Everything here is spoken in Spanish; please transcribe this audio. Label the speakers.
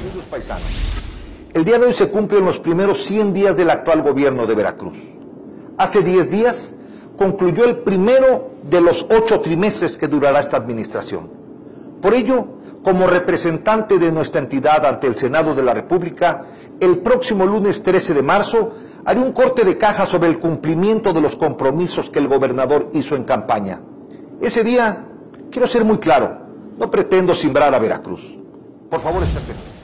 Speaker 1: Amigos paisanos, el día de hoy se cumplen los primeros 100 días del actual gobierno de Veracruz. Hace 10 días concluyó el primero de los 8 trimestres que durará esta administración. Por ello, como representante de nuestra entidad ante el Senado de la República, el próximo lunes 13 de marzo haré un corte de caja sobre el cumplimiento de los compromisos que el gobernador hizo en campaña. Ese día, quiero ser muy claro, no pretendo simbrar a Veracruz. Por favor, estén atentos.